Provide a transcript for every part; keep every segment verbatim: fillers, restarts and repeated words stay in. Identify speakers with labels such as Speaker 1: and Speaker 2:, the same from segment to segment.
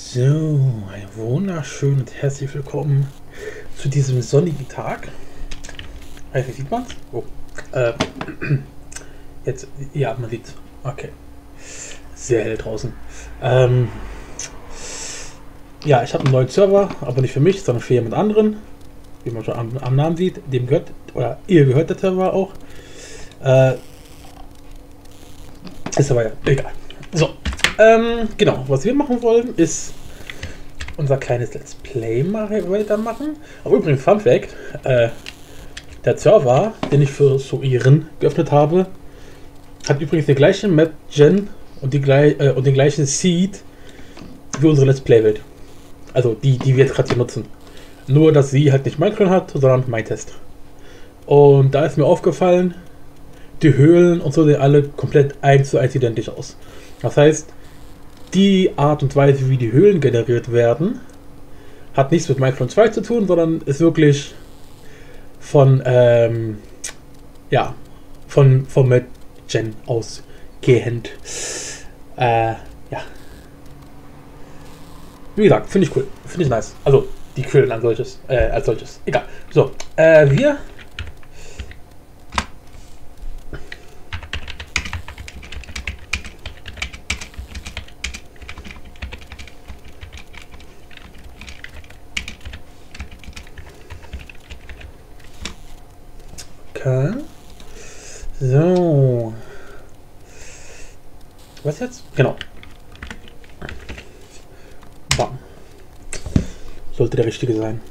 Speaker 1: So, ein wunderschön und herzlich willkommen zu diesem sonnigen Tag. Weiß nicht, sieht man's? Oh. Äh, jetzt, ja, man sieht's. Okay. Sehr hell draußen. Ähm, ja, ich habe einen neuen Server, aber nicht für mich, sondern für jemand anderen. Wie man schon am, am Namen sieht, dem gehört, oder ihr gehört der Server auch. Äh, ist aber ja egal. So, ähm, genau, was wir machen wollen, ist unser kleines Let's Play mal weitermachen. Aber übrigens, Fun Fact, äh, der Server, den ich für Soiren geöffnet habe, hat übrigens die gleiche Map-Gen und, die gleich, äh, und den gleichen Seed wie unsere Let's Play-Welt. Also die, die wir jetzt gerade hier nutzen. Nur, dass sie halt nicht Minecraft hat, sondern MyTest. Und da ist mir aufgefallen, die Höhlen und so sehen alle komplett eins zu eins identisch aus. Das heißt, die Art und Weise, wie die Höhlen generiert werden, hat nichts mit Minecraft zwei zu tun, sondern ist wirklich von, ähm, ja, von, von Map-Gen ausgehend. Äh, ja. Wie gesagt, finde ich cool. Finde ich nice. Also, die Höhlen als solches. Äh, als solches. Egal. So, äh, wir... Okay. So. Was jetzt? Genau. Bam. Sollte der richtige sein.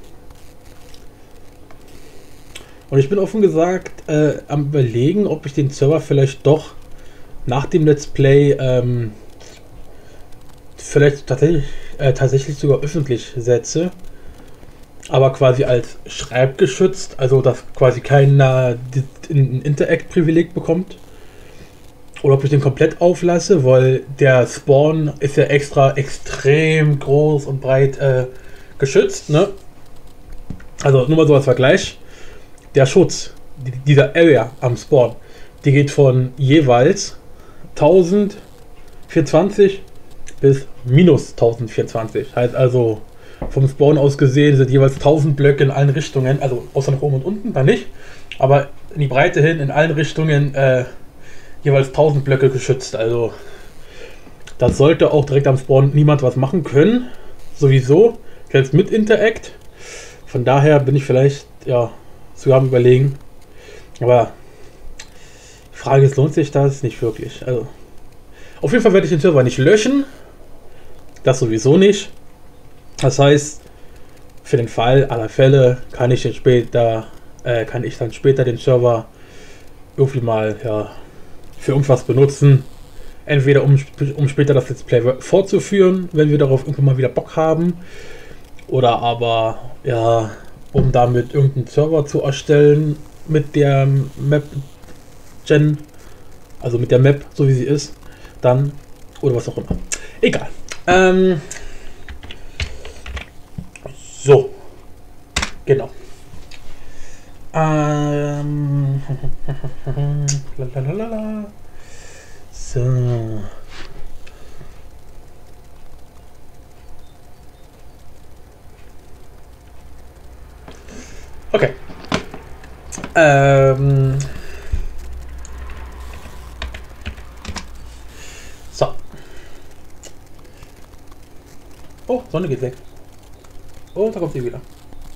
Speaker 1: Und ich bin offen gesagt äh, am Überlegen, ob ich den Server vielleicht doch nach dem Let's Play ähm, vielleicht tatsächlich, äh, tatsächlich sogar öffentlich setze. Aber quasi als schreibgeschützt, also dass quasi keiner ein Interact-Privileg bekommt. Oder ob ich den komplett auflasse, weil der Spawn ist ja extra extrem groß und breit äh, geschützt, ne? Also nur mal so als Vergleich. Der Schutz dieser Area am Spawn, die geht von jeweils tausendvierundzwanzig bis minus tausendvierundzwanzig. Heißt also, vom Spawn aus gesehen sind jeweils tausend Blöcke in allen Richtungen, also außer nach oben und unten, dann nicht, aber in die Breite hin, in allen Richtungen äh, jeweils tausend Blöcke geschützt. Also das sollte auch direkt am Spawn niemand was machen können, sowieso, selbst mit Interact. Von daher bin ich vielleicht, ja, sogar am Überlegen, aber die Frage ist, lohnt sich das? Nicht wirklich. Also auf jeden Fall werde ich den Server nicht löschen, das sowieso nicht. Das heißt, für den Fall aller Fälle kann ich jetzt später, äh, kann ich dann später den Server irgendwie mal, ja, für irgendwas benutzen. Entweder um, um später das Let's Play fortzuführen, wenn wir darauf irgendwann mal wieder Bock haben, oder aber, ja, um damit irgendeinen Server zu erstellen mit der Map-Gen, also mit der Map, so wie sie ist, dann, oder was auch immer. Egal. Ähm... So, genau. Ähm, lalalala. So. Okay. Ähm. So. Oh, Sonne geht weg. Und da kommt sie wieder.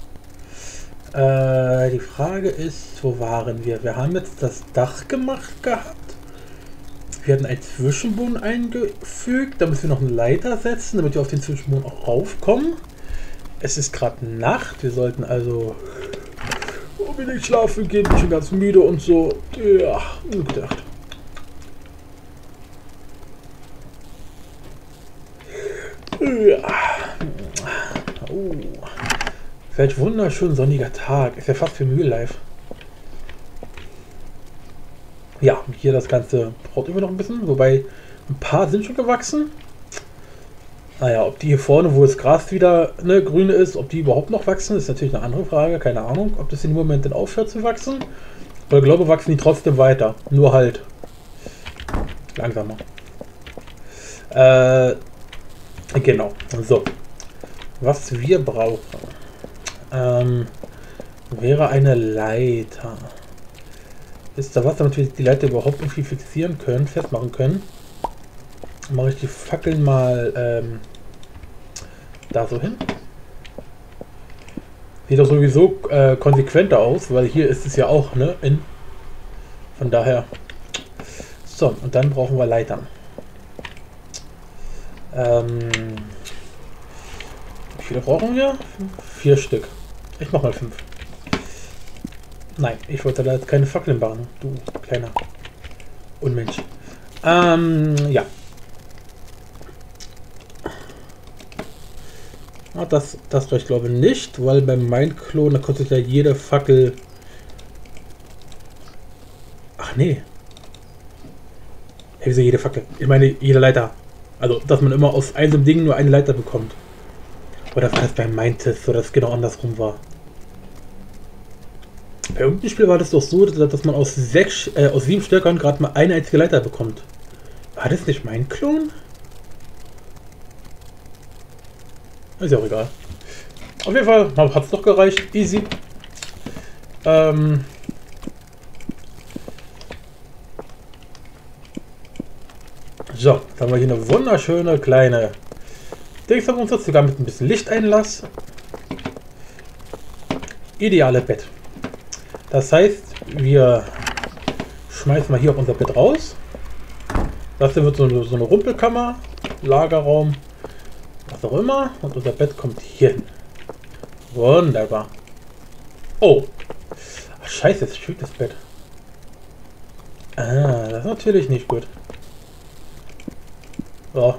Speaker 1: Äh, die Frage ist, wo waren wir? Wir haben jetzt das Dach gemacht gehabt. Wir hatten einen Zwischenboden eingefügt. Da müssen wir noch eine Leiter setzen, damit wir auf den Zwischenboden auch raufkommen. Es ist gerade Nacht. Wir sollten also unbedingt schlafen gehen. Ich bin schon ganz müde und so. Ja, gut gedacht. Ja. Oh. Welch wunderschön sonniger Tag. Ist ja fast für Real Life. Ja, hier das Ganze braucht immer noch ein bisschen. Wobei ein paar sind schon gewachsen. Naja, ob die hier vorne, wo das Gras wieder ne, grün ist, ob die überhaupt noch wachsen, ist natürlich eine andere Frage. Keine Ahnung, ob das in dem Moment dann aufhört zu wachsen. Aber ich glaube, wachsen die trotzdem weiter. Nur halt langsamer. Äh, Genau. So. Was wir brauchen, ähm, wäre eine Leiter. Ist da was, damit wir die Leiter überhaupt irgendwie fixieren können, festmachen können? Mache ich die Fackeln mal ähm, da so hin. Sieht doch sowieso äh, konsequenter aus, weil hier ist es ja auch, ne? In. Von daher. So, und dann brauchen wir Leitern. Ähm, wie viele brauchen wir? Vier Stück. Ich mach mal fünf. Nein, ich wollte da jetzt keine Fackeln bauen, du kleiner Unmensch. Ähm, ja. Ah, das, das reicht glaube ich nicht, weil beim Mindklon, da kostet ja jede Fackel... Ach nee. Ja, wieso jede Fackel? Ich meine, jede Leiter. Also, dass man immer aus einem Ding nur eine Leiter bekommt. Oder war das beim Mindtest, so dass es genau andersrum war? Bei irgendeinem Spiel war das doch so, dass man aus sechs, äh, aus sieben Stöckern gerade mal eine einzige Leiter bekommt. War das nicht mein Klon? Ist ja auch egal. Auf jeden Fall hat es doch gereicht. Easy. Ähm so, jetzt haben wir hier eine wunderschöne kleine Dings von uns, sogar mit ein bisschen Lichteinlass. Ideale Bett. Das heißt, wir schmeißen mal hier auf unser Bett raus. Das hier wird so eine, so eine Rumpelkammer, Lagerraum, was auch immer. Und unser Bett kommt hier hin. Wunderbar. Oh. Ach, scheiße, jetzt schwebt das Bett. Ah, das ist natürlich nicht gut. So.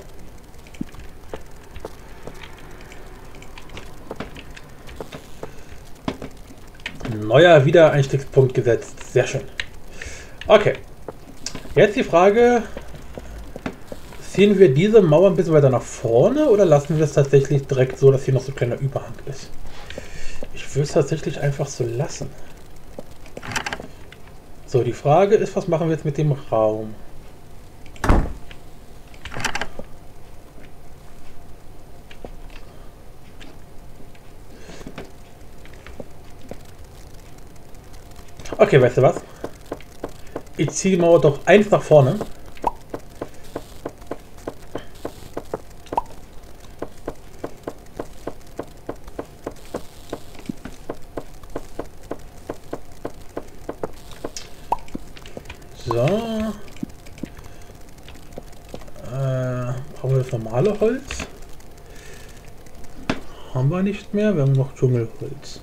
Speaker 1: Neuer Wiedereinstiegspunkt gesetzt. Sehr schön. Okay. Jetzt die Frage, ziehen wir diese Mauer ein bisschen weiter nach vorne oder lassen wir es tatsächlich direkt so, dass hier noch so ein kleiner Überhang ist? Ich will es tatsächlich einfach so lassen. So, die Frage ist, was machen wir jetzt mit dem Raum? Okay, weißt du was? Ich ziehe die Mauer doch eins nach vorne. So. Äh, brauchen wir das normale Holz? Haben wir nicht mehr, wir haben noch Dschungelholz.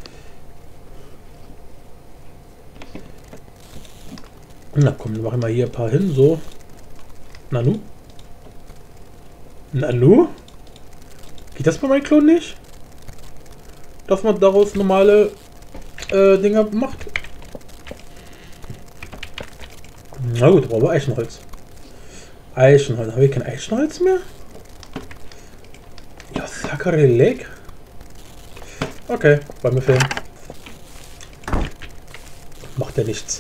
Speaker 1: Na komm, dann machen wir hier ein paar hin, so. Nanu? Nanu? Geht das bei meinem Klon nicht? Dass man daraus normale äh, Dinger macht? Na gut, brauchen wir Eichenholz. Eichenholz. Habe ich kein Eichenholz mehr? Ja, Sakarelek. Okay, wollen wir filmen. Macht ja nichts.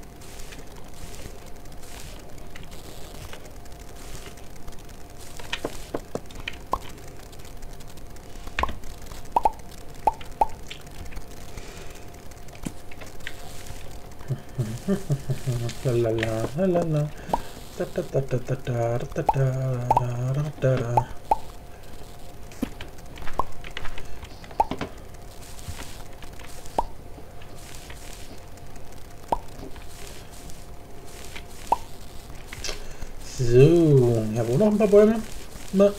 Speaker 1: Lalala, lalala. Da, da, da, da, da, da, da, da, da, da, da. So, ja, wo noch ein paar Bäume? Na.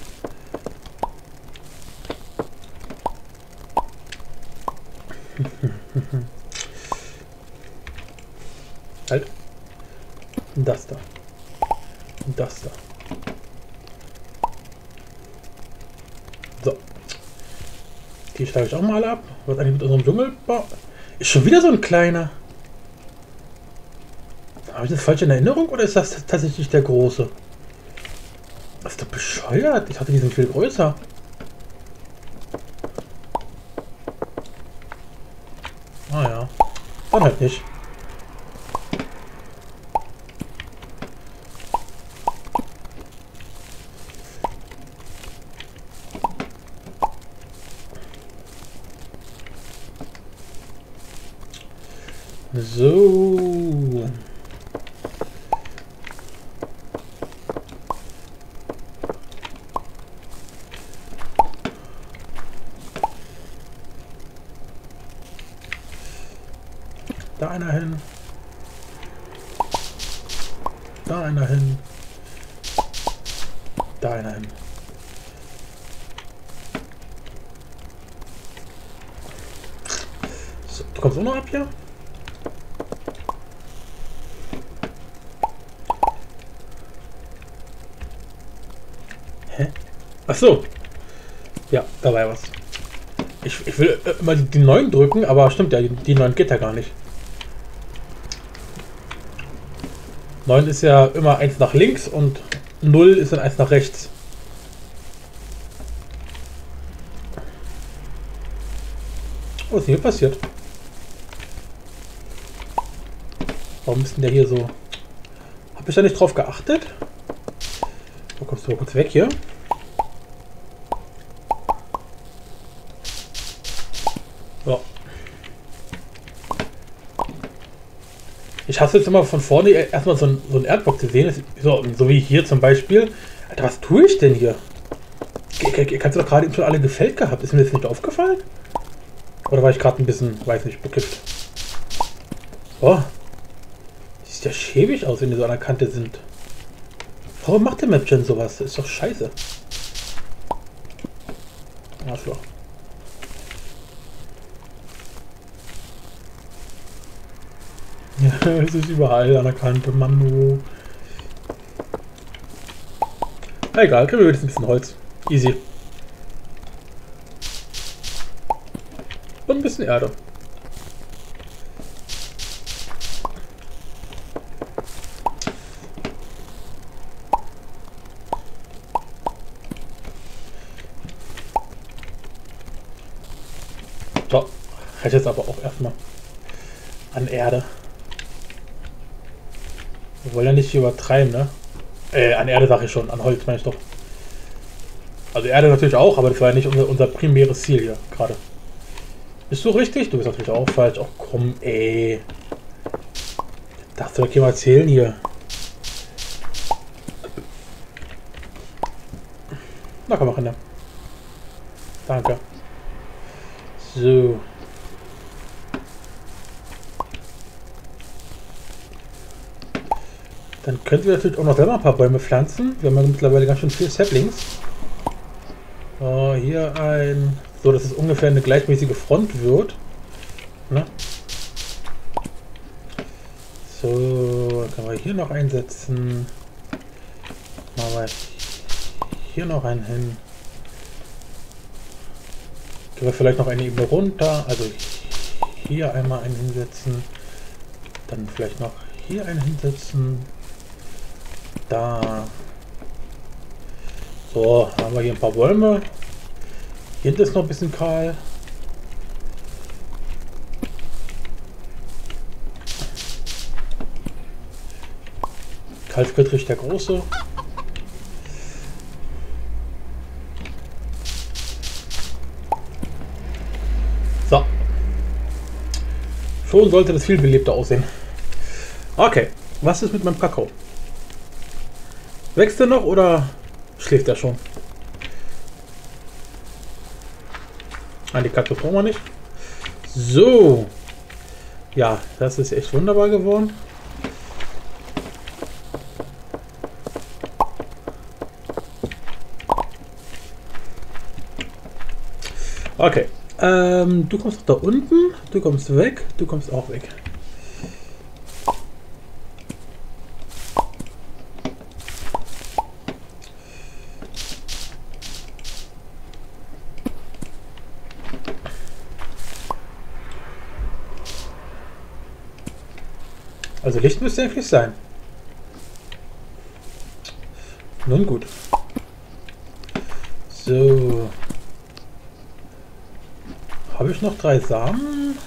Speaker 1: Halt. Das da. Und das da. So. Die schlage ich auch mal ab. Was eigentlich mit unserem Dschungelbau? Ist schon wieder so ein kleiner. Habe ich das falsch in Erinnerung oder ist das tatsächlich der große? Das ist doch bescheuert. Ich hatte die sind viel größer. Ah ja. Dann halt nicht. So. Da einer hin. Da einer hin. Da einer hin. So, du kommst auch noch ab hier? Hä? Ach so. Ja, da war ja was. Ich, ich will immer die, die neun drücken, aber stimmt ja, die, die neun geht ja gar nicht. neun ist ja immer eins nach links und null ist dann eins nach rechts. Oh, was ist hier passiert? Warum ist denn der hier so? Hab ich da nicht drauf geachtet? Oh, kommst du mal kurz weg hier? So. Ich hasse jetzt immer von vorne erstmal so ein, so ein Erdblock zu sehen, so, so wie hier zum Beispiel. Alter, was tue ich denn hier? Kannst du doch gerade eben schon alle gefällt gehabt? Ist mir das nicht aufgefallen? Oder war ich gerade ein bisschen, weiß nicht, bekifft? Oh. Sieht ja schäbig aus, wenn die so an der Kante sind. Warum macht der Mapgen sowas? Das ist doch scheiße. Arschloch. Ja, es ist überall an der Kante, Manu. Egal, kriegen wir jetzt ein bisschen Holz. Easy. Und ein bisschen Erde. So, reicht jetzt aber auch erstmal an Erde. Wir wollen ja nicht übertreiben, ne? Äh, an Erde sage ich schon, an Holz meine ich doch. Also Erde natürlich auch, aber das war ja nicht unser, unser primäres Ziel hier gerade. Bist du richtig? Du bist natürlich auch falsch. Ach komm, ey. Darfst du doch hier mal erzählen hier. Na komm, mach hin. Danke. So. Dann könnten wir natürlich auch noch selber ein paar Bäume pflanzen. Wir haben ja mittlerweile ganz schön viele Saplings. So, hier ein... So, dass es ungefähr eine gleichmäßige Front wird. Ne? So, dann können wir hier noch einsetzen. Machen wir hier noch einen hin. Gehen wir vielleicht noch eine Ebene runter. Also hier einmal einen hinsetzen. Dann vielleicht noch hier einen hinsetzen. Da. So, haben wir hier ein paar Bäume. Hier hinten ist noch ein bisschen kahl. Karl Friedrich der Große. So. Schon sollte das viel belebter aussehen. Okay, was ist mit meinem Kakao? Wächst er noch oder schläft er schon? Ah, die Kaktus brauchen wir nicht. So. Ja, das ist echt wunderbar geworden. Okay. Ähm, du kommst da unten. Du kommst weg. Du kommst auch weg. Also Licht müsste eigentlich sein. Nun gut. So. Habe ich noch drei Samen?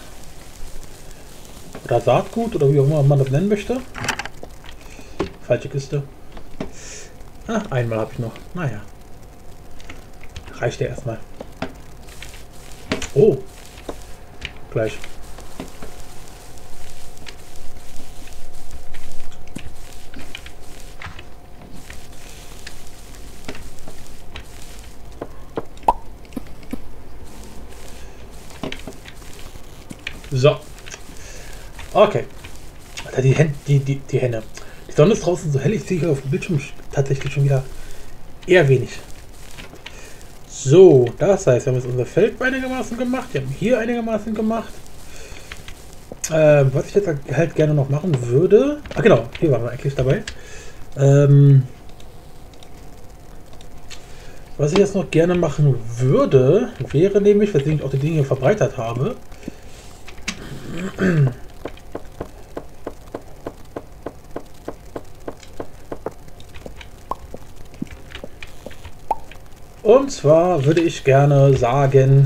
Speaker 1: Oder Saatgut oder wie auch immer man das nennen möchte. Falsche Kiste. Ah, einmal habe ich noch. Naja. Reicht ja erstmal. Oh. Gleich. So. Okay. Alter, die, Hen die, die, die Henne. Die Sonne ist draußen so hell, ich sehe hier auf dem Bildschirm tatsächlich schon wieder eher wenig. So, das heißt, wir haben jetzt unser Feld einigermaßen gemacht. Wir haben hier einigermaßen gemacht. Ähm, was ich jetzt halt gerne noch machen würde. Ah genau, hier waren wir eigentlich dabei. Ähm, was ich jetzt noch gerne machen würde, wäre nämlich, weswegen ich auch die Dinge hier verbreitert habe. Und zwar würde ich gerne sagen,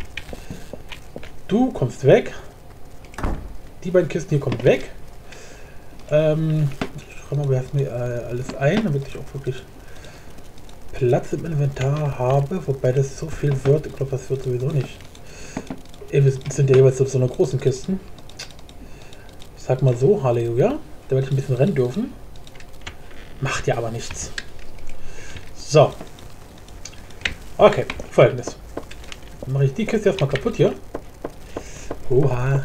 Speaker 1: du kommst weg. Die beiden Kisten hier kommen weg. Ähm, ich schreibe mal mir äh, alles ein, damit ich auch wirklich Platz im Inventar habe. Wobei das so viel wird. Ich glaube, das wird sowieso nicht. Wir sind ja jeweils so eine großen Kisten. Ich sag mal so, Halleluja. Da werde ich ein bisschen rennen dürfen. Macht ja aber nichts. So. Okay, folgendes. Dann mache ich die Kiste erstmal kaputt hier. Oha.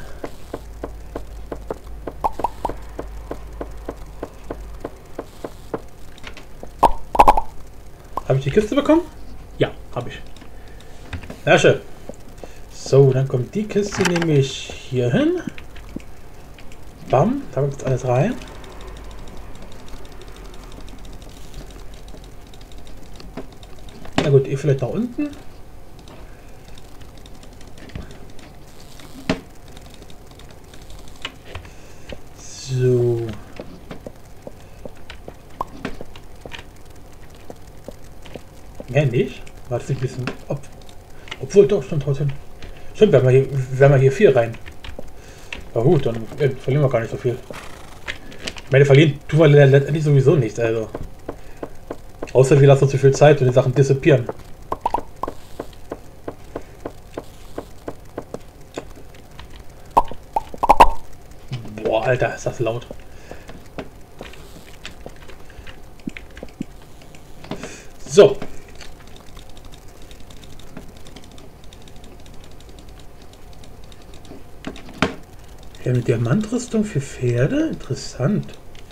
Speaker 1: Habe ich die Kiste bekommen? Ja, habe ich. Sehr schön. So, dann kommt die Kiste nämlich hier hin. Bam, da kommt jetzt alles rein. Na gut, ihr vielleicht nach unten. So. Mehr nicht. Warte ein bisschen. Ob, obwohl doch schon trotzdem. Stimmt, wir haben hier, wir haben hier vier rein. Na gut, dann äh, verlieren wir gar nicht so viel. Ich meine, verlieren tun wir letztendlich sowieso nichts. Also. Außer wir lassen uns zu viel Zeit und die Sachen disappieren. Boah, Alter, ist das laut. So. Ja, mit Diamantrüstung für Pferde? Interessant.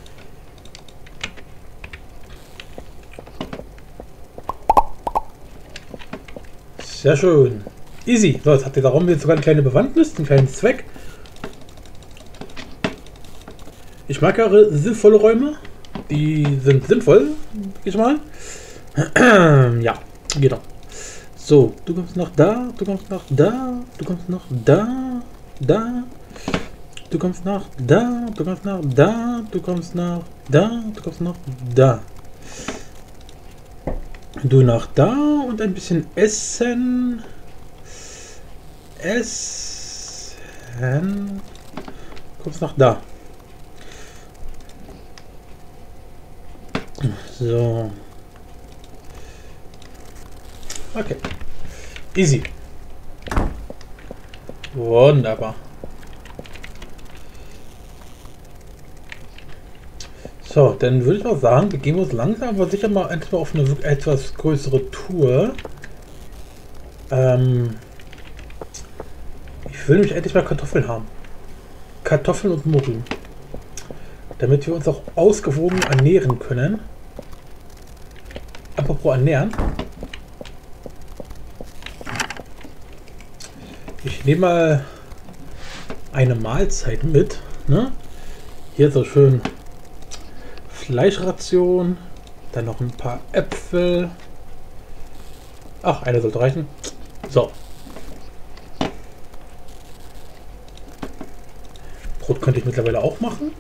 Speaker 1: Sehr schön. Easy. So, jetzt hat der Raum jetzt sogar eine kleine Bewandtnis, einen kleinen Zweck. Ich mag ja sinnvolle Räume. Die sind sinnvoll, ich mal. Ja, genau. So, du kommst noch da, du kommst noch da, du kommst noch da, da. Du kommst nach da, du kommst nach da, du kommst nach da, du kommst nach da. Du nach da und ein bisschen essen. Essen. Du kommst nach da. So. Okay. Easy. Wunderbar. So, dann würde ich mal sagen, begeben wir uns langsam, aber sicher mal etwa auf eine etwas größere Tour. Ähm ich will nämlich endlich mal Kartoffeln haben. Kartoffeln und Mogeln. Damit wir uns auch ausgewogen ernähren können. Apropos ernähren. Ich nehme mal eine Mahlzeit mit. Ne? Hier so schön Fleischration, dann noch ein paar Äpfel. Ach, eine sollte reichen. So. Brot könnte ich mittlerweile auch machen.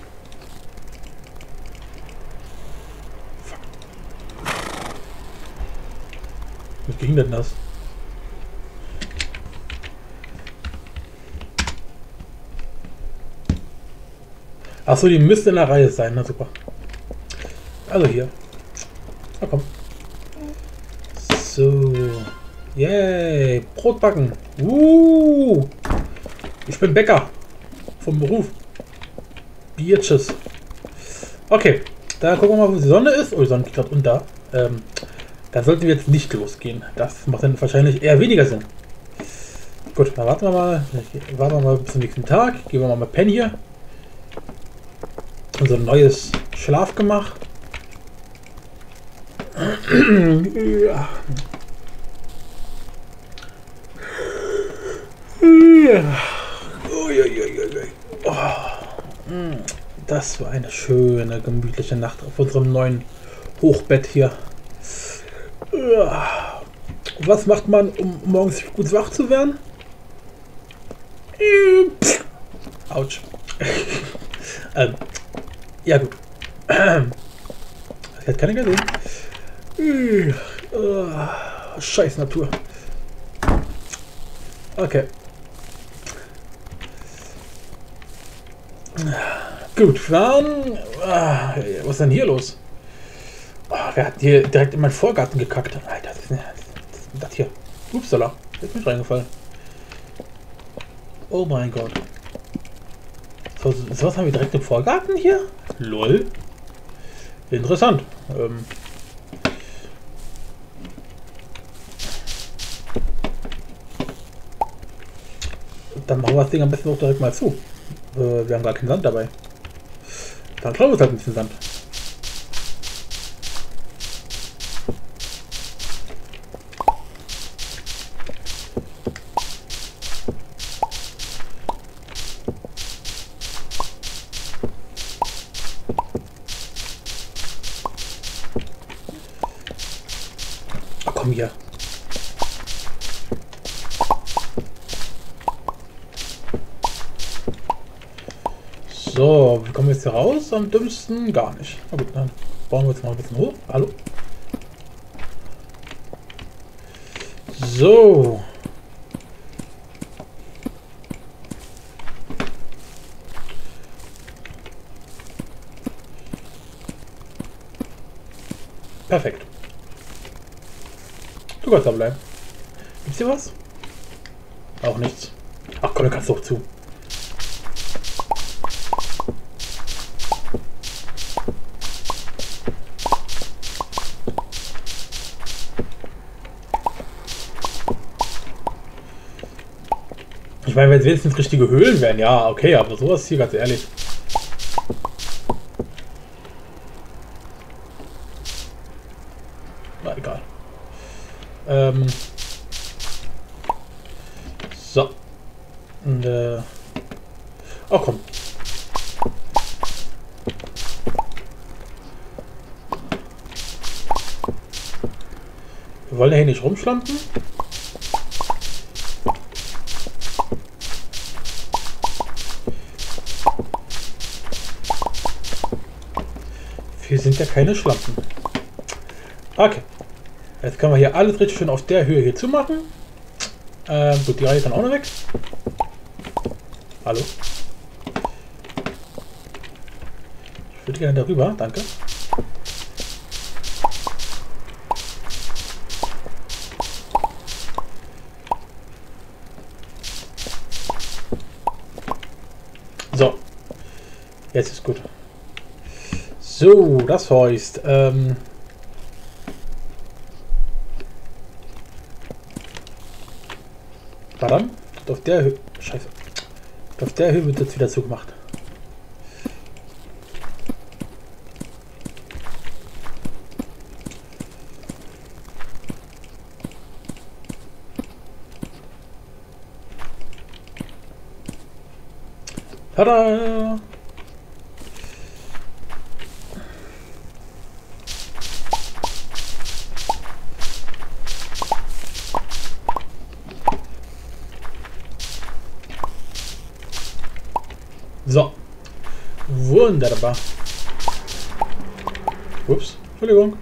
Speaker 1: Fuck. Wie ging denn das? Achso, die müsste in der Reihe sein. Na super. Also hier. Na komm. So. Yay. Brot backen. Uh. Ich bin Bäcker. Vom Beruf. Biertschüss. Okay. Da gucken wir mal, wo die Sonne ist. Oh, die Sonne geht gerade unter. Ähm, da sollten wir jetzt nicht losgehen. Das macht dann wahrscheinlich eher weniger Sinn. Gut. Gut, dann warten wir mal. Warten wir mal bis zum nächsten Tag. Gehen wir mal mit Pen hier. Unser neues Schlafgemach. Ja. Oh, das war eine schöne, gemütliche Nacht auf unserem neuen Hochbett hier. Was macht man, um morgens gut wach zu werden? Autsch. ähm, ja gut. Das hat keiner gesehen. Scheiß Natur. Okay. Gut, dann... Ah, was ist denn hier los? Oh, wer hat hier direkt in meinen Vorgarten gekackt? Alter, das ist, das ist das hier. Upsala, ist mir reingefallen. Oh mein Gott. So, so was haben wir direkt im Vorgarten hier? Lol. Interessant. Ähm... Dann machen wir das Ding am besten auch direkt mal zu. Äh, wir haben gar keinen Sand dabei. Dann schauen wir uns halt ein bisschen Sand. Ach, komm hier. So, wie kommen wir jetzt hier raus? Am dümmsten gar nicht. Na gut, dann bauen wir jetzt mal ein bisschen hoch. Hallo? So. Perfekt. Du kannst da bleiben. Gibt's hier was? Auch nichts. Ach komm, du kannst doch zu. Ich meine, wenn es wenigstens richtige Höhlen wären, ja, okay, aber sowas hier, ganz ehrlich. Na, egal. Ähm. So. Und, äh. Oh, komm. Wir wollen ja hier nicht rumschlampen. Wir sind ja keine Schlampen. Okay. Jetzt können wir hier alles richtig schön auf der Höhe hier zumachen. Ähm, gut, die Reihe kann auch noch weg. Hallo. Ich würde gerne darüber, danke. So. Jetzt ist gut. So, das heißt, ähm, Verdammt, auf der Höhe, scheiße, auf der Höhe wird jetzt wieder zugemacht. Tada! So, wunderbar. Ups, Entschuldigung.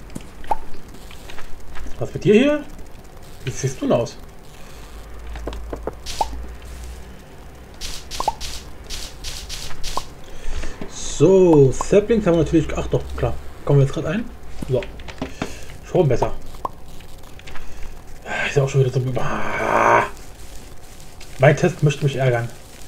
Speaker 1: Was mit dir hier? Wie siehst du denn aus? So, Saplings haben wir natürlich. Ach doch, klar. Kommen wir jetzt gerade ein? So. Schon besser. Ist ja auch schon wieder so. Ah. Mein Test möchte mich ärgern.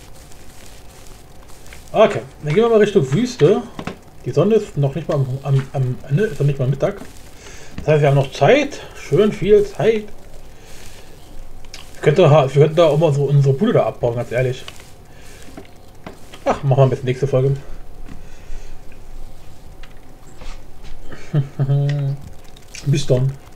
Speaker 1: Okay, dann gehen wir mal Richtung Wüste. Die Sonne ist noch nicht mal am, am, am Ende, ist noch nicht mal Mittag. Das heißt, wir haben noch Zeit. Schön viel Zeit. Könnte, wir könnten da auch mal so unsere Bude da abbauen, ganz ehrlich. Ach, machen wir bis nächste Folge. Bis dann.